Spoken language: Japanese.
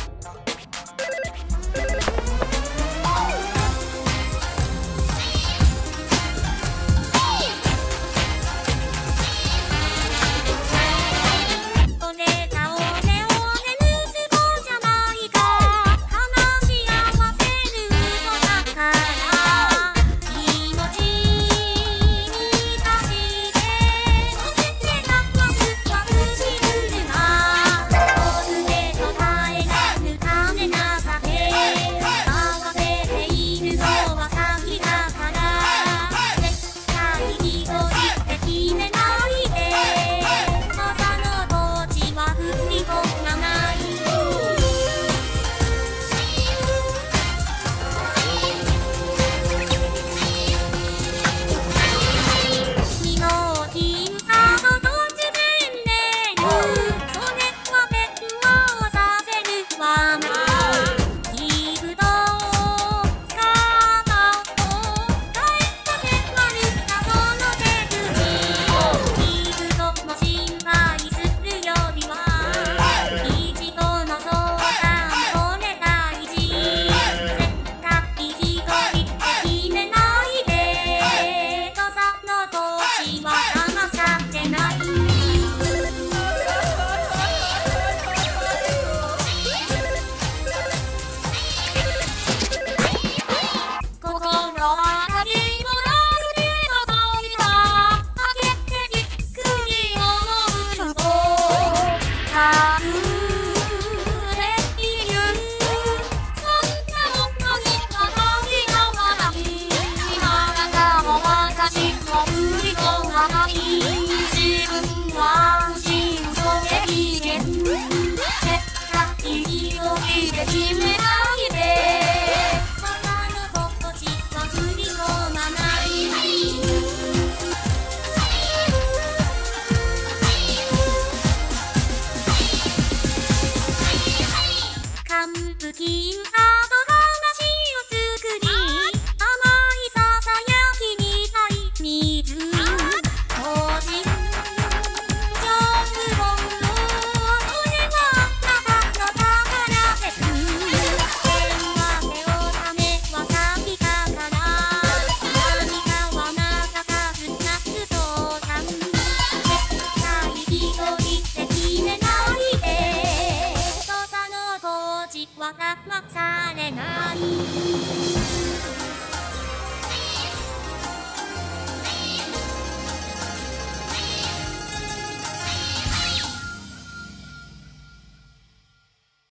決めないで朝の心地は振り込まない還付金カード話を作り甘いささやきにたい水個人情報それはあなたの宝です電話手をためは先かから何かは任さず夏相談絶対一人で決めないで土佐の土地は騙されない